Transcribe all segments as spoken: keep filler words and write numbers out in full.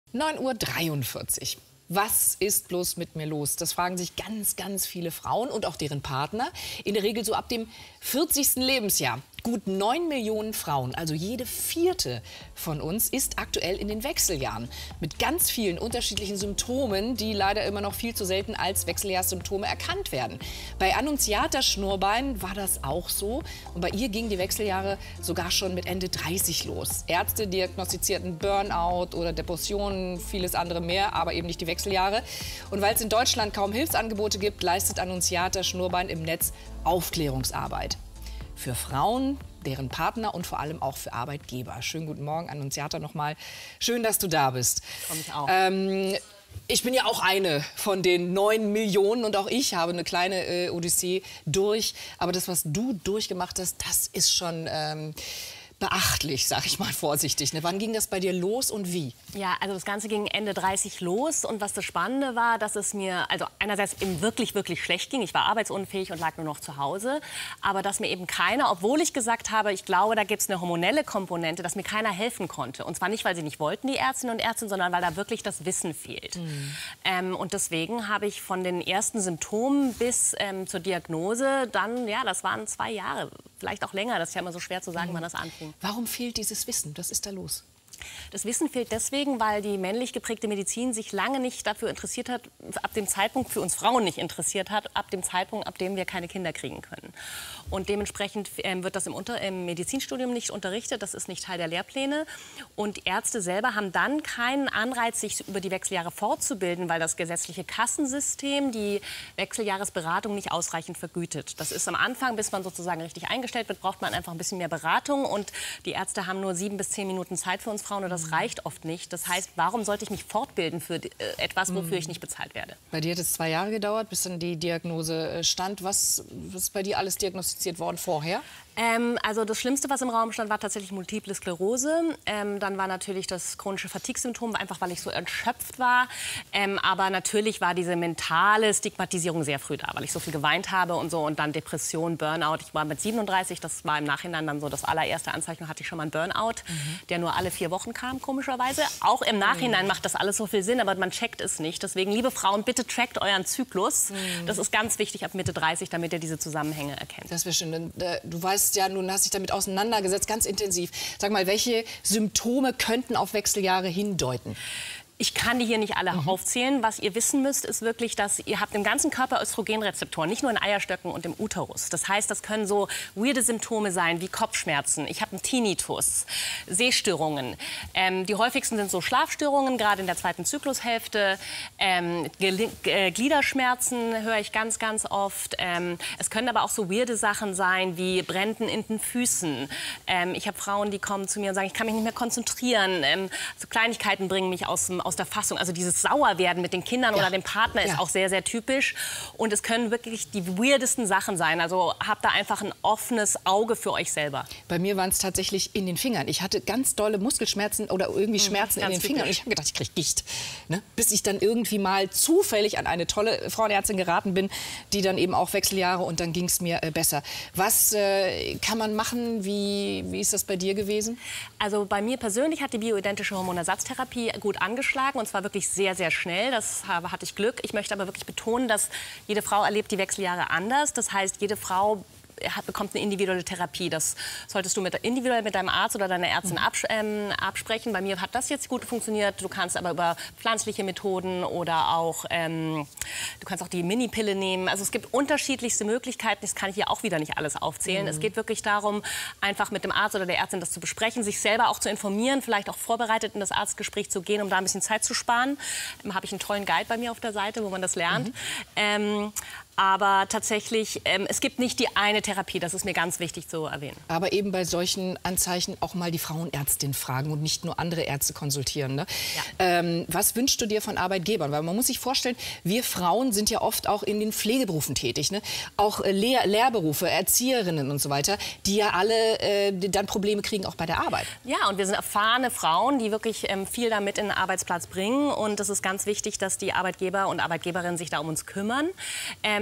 neun Uhr dreiundvierzig. Was ist bloß mit mir los? Das fragen sich ganz, ganz viele Frauen und auch deren Partner. In der Regel so ab dem vierzigsten Lebensjahr. Gut neun Millionen Frauen, also jede vierte von uns, ist aktuell in den Wechseljahren. Mit ganz vielen unterschiedlichen Symptomen, die leider immer noch viel zu selten als Wechseljahrssymptome erkannt werden. Bei Annunziata Schnurbein war das auch so. Und bei ihr gingen die Wechseljahre sogar schon mit Ende dreißig los. Ärzte diagnostizierten Burnout oder Depressionen, vieles andere mehr, aber eben nicht die Wechseljahre. Und weil es in Deutschland kaum Hilfsangebote gibt, leistet Annunziata Schnurbein im Netz Aufklärungsarbeit. Für Frauen, deren Partner und vor allem auch für Arbeitgeber. Schönen guten Morgen, Annunziata, nochmal. Schön, dass du da bist. Freue mich auch. Ähm, ich bin ja auch eine von den neun Millionen und auch ich habe eine kleine äh, Odyssee durch. Aber das, was du durchgemacht hast, das ist schon ähm, beachtlich, sag ich mal vorsichtig. Ne? Wann ging das bei dir los und wie? Ja, also das Ganze ging Ende dreißig los und was das Spannende war, dass es mir also einerseits eben wirklich, wirklich schlecht ging. Ich war arbeitsunfähig und lag nur noch zu Hause. Aber dass mir eben keiner, obwohl ich gesagt habe, ich glaube, da gibt es eine hormonelle Komponente, dass mir keiner helfen konnte. Und zwar nicht, weil sie nicht wollten, die Ärztinnen und Ärzte, sondern weil da wirklich das Wissen fehlt. Mhm. Ähm, und deswegen habe ich von den ersten Symptomen bis ähm, zur Diagnose dann, ja, das waren zwei Jahre, vielleicht auch länger. Das ist ja immer so schwer zu sagen, mhm. wann das anfing. Warum fehlt dieses Wissen? Was ist da los? Das Wissen fehlt deswegen, weil die männlich geprägte Medizin sich lange nicht dafür interessiert hat, ab dem Zeitpunkt für uns Frauen nicht interessiert hat, ab dem Zeitpunkt, ab dem wir keine Kinder kriegen können. Und dementsprechend ähm, wird das im, Unter im Medizinstudium nicht unterrichtet, das ist nicht Teil der Lehrpläne. Und Ärzte selber haben dann keinen Anreiz, sich über die Wechseljahre fortzubilden, weil das gesetzliche Kassensystem die Wechseljahresberatung nicht ausreichend vergütet. Das ist am Anfang, bis man sozusagen richtig eingestellt wird, braucht man einfach ein bisschen mehr Beratung. Und die Ärzte haben nur sieben bis zehn Minuten Zeit für uns Frauen und das reicht oft nicht. Das heißt, warum sollte ich mich fortbilden für äh, etwas, wofür ich nicht bezahlt werde? Bei dir hat es zwei Jahre gedauert, bis dann die Diagnose stand. Was, was ist bei dir alles diagnostiziert worden vorher? Ähm, also das Schlimmste, was im Raum stand, war tatsächlich Multiple Sklerose. Ähm, dann war natürlich das chronische Fatigue-Symptom, einfach weil ich so erschöpft war. Ähm, aber natürlich war diese mentale Stigmatisierung sehr früh da, weil ich so viel geweint habe und so. Und dann Depression, Burnout. Ich war mit siebenunddreißig, das war im Nachhinein dann so das allererste Anzeichen, hatte ich schon mal einen Burnout, mhm. der nur alle vier Wochen kam, komischerweise. Auch im Nachhinein macht das alles so viel Sinn, aber man checkt es nicht. Deswegen, liebe Frauen, bitte trackt euren Zyklus. Mhm. Das ist ganz wichtig ab Mitte dreißig, damit ihr diese Zusammenhänge erkennt. Das wäre schön. Du weißt ja, du hast dich damit auseinandergesetzt, ganz intensiv. Sag mal, welche Symptome könnten auf Wechseljahre hindeuten? Ich kann die hier nicht alle mhm. aufzählen. Was ihr wissen müsst, ist wirklich, dass ihr habt im ganzen Körper Östrogenrezeptoren, nicht nur in Eierstöcken und im Uterus. Das heißt, das können so weirde Symptome sein wie Kopfschmerzen. Ich habe einen Tinnitus, Sehstörungen. Ähm, die häufigsten sind so Schlafstörungen, gerade in der zweiten Zyklushälfte. Ähm, äh, Gliederschmerzen höre ich ganz, ganz oft. Ähm, es können aber auch so weirde Sachen sein wie Bränden in den Füßen. Ähm, ich habe Frauen, die kommen zu mir und sagen, ich kann mich nicht mehr konzentrieren. Ähm, so Kleinigkeiten bringen mich aus dem aus der Fassung. Also dieses Sauerwerden mit den Kindern ja. oder dem Partner ist ja. auch sehr, sehr typisch. Und es können wirklich die weirdesten Sachen sein. Also habt da einfach ein offenes Auge für euch selber. Bei mir waren es tatsächlich in den Fingern. Ich hatte ganz dolle Muskelschmerzen oder irgendwie Schmerzen mhm, in den Fingern. Und ich habe gedacht, ich kriege Gicht. Ne? Bis ich dann irgendwie mal zufällig an eine tolle Frauenärztin geraten bin, die dann eben auch Wechseljahre und dann ging es mir äh, besser. Was äh, kann man machen? Wie, wie ist das bei dir gewesen? Also bei mir persönlich hat die bioidentische Hormonersatztherapie gut angeschlagen. Und zwar wirklich sehr, sehr schnell. Das hatte ich Glück. Ich möchte aber wirklich betonen, dass jede Frau erlebt die Wechseljahre anders. Das heißt, jede Frau hat, bekommt eine individuelle Therapie. Das solltest du mit, individuell mit deinem Arzt oder deiner Ärztin abs ähm, absprechen. Bei mir hat das jetzt gut funktioniert. Du kannst aber über pflanzliche Methoden oder auch, ähm, du kannst auch die Minipille nehmen. Also es gibt unterschiedlichste Möglichkeiten. Das kann ich hier auch wieder nicht alles aufzählen. Mhm. Es geht wirklich darum, einfach mit dem Arzt oder der Ärztin das zu besprechen, sich selber auch zu informieren, vielleicht auch vorbereitet in das Arztgespräch zu gehen, um da ein bisschen Zeit zu sparen. Da habe ich einen tollen Guide bei mir auf der Seite, wo man das lernt. Mhm. Ähm, Aber tatsächlich, ähm, es gibt nicht die eine Therapie, das ist mir ganz wichtig zu erwähnen. Aber eben bei solchen Anzeichen auch mal die Frauenärztin fragen und nicht nur andere Ärzte konsultieren. Ne? Ja. Ähm, was wünschst du dir von Arbeitgebern? Weil man muss sich vorstellen, wir Frauen sind ja oft auch in den Pflegeberufen tätig. Ne? Auch äh, Lehr Lehrberufe, Erzieherinnen und so weiter, die ja alle äh, dann Probleme kriegen, auch bei der Arbeit. Ja, und wir sind erfahrene Frauen, die wirklich ähm, viel damit in den Arbeitsplatz bringen. Und es ist ganz wichtig, dass die Arbeitgeber und Arbeitgeberinnen sich da um uns kümmern. Ähm,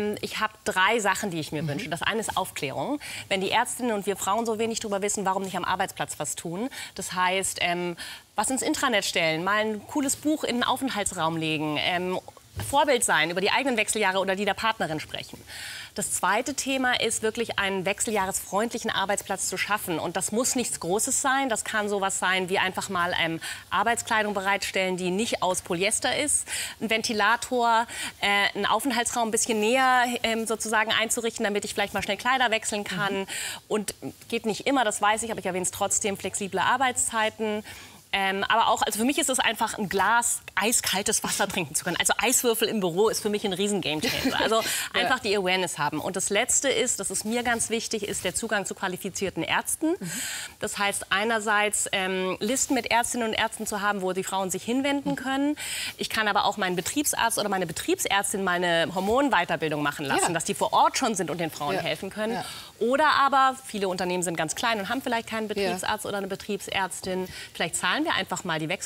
ähm, ich habe drei Sachen, die ich mir mhm. wünsche. Das eine ist Aufklärung. Wenn die Ärztinnen und wir Frauen so wenig darüber wissen, warum nicht am Arbeitsplatz was tun. Das heißt, ähm, was ins Intranet stellen, mal ein cooles Buch in den Aufenthaltsraum legen, ähm, Vorbild sein, über die eigenen Wechseljahre oder die der Partnerin sprechen. Das zweite Thema ist wirklich einen wechseljahresfreundlichen Arbeitsplatz zu schaffen. Und das muss nichts Großes sein. Das kann sowas sein wie einfach mal ähm, Arbeitskleidung bereitstellen, die nicht aus Polyester ist. Ein Ventilator, äh, einen Aufenthaltsraum ein bisschen näher ähm, sozusagen einzurichten, damit ich vielleicht mal schnell Kleider wechseln kann. Mhm. Und geht nicht immer, das weiß ich, aber ich erwähne es trotzdem, flexible Arbeitszeiten. Ähm, aber auch, also für mich ist es einfach ein Glas eiskaltes Wasser trinken zu können. Also Eiswürfel im Büro ist für mich ein riesen Gamechanger. Also einfach ja. die Awareness haben. Und das Letzte ist, das ist mir ganz wichtig, ist der Zugang zu qualifizierten Ärzten. Mhm. Das heißt einerseits ähm, Listen mit Ärztinnen und Ärzten zu haben, wo die Frauen sich hinwenden mhm. können. Ich kann aber auch meinen Betriebsarzt oder meine Betriebsärztin mal eine Hormonweiterbildung machen lassen, ja. dass die vor Ort schon sind und den Frauen ja. helfen können. Ja. Oder aber, viele Unternehmen sind ganz klein und haben vielleicht keinen Betriebsarzt ja. oder eine Betriebsärztin. Vielleicht zahlen wir einfach mal die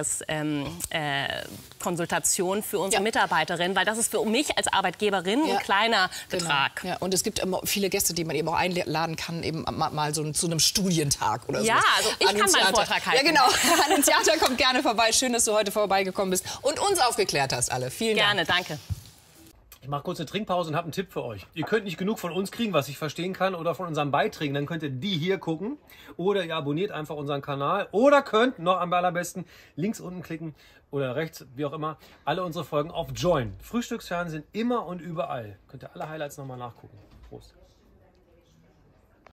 Wechseljahreskonsultation ähm, äh, für unsere ja. Mitarbeiterin, weil das ist für mich als Arbeitgeberin ja. ein kleiner genau. Betrag. Ja. Und es gibt immer viele Gäste, die man eben auch einladen kann, eben mal, mal so zu einem Studientag oder so. Ja, also ich kann meinen Vortrag halten. Ja, genau. An den Theater, kommt gerne vorbei. Schön, dass du heute vorbeigekommen bist und uns aufgeklärt hast alle. Vielen Dank. Gerne, danke. Ich mache kurz eine Trinkpause und habe einen Tipp für euch. Ihr könnt nicht genug von uns kriegen, was ich verstehen kann, oder von unseren Beiträgen. Dann könnt ihr die hier gucken. Oder ihr abonniert einfach unseren Kanal. Oder könnt noch am allerbesten links unten klicken oder rechts, wie auch immer, alle unsere Folgen auf Join. Frühstücksfernsehen immer und überall. Könnt ihr alle Highlights nochmal nachgucken. Prost.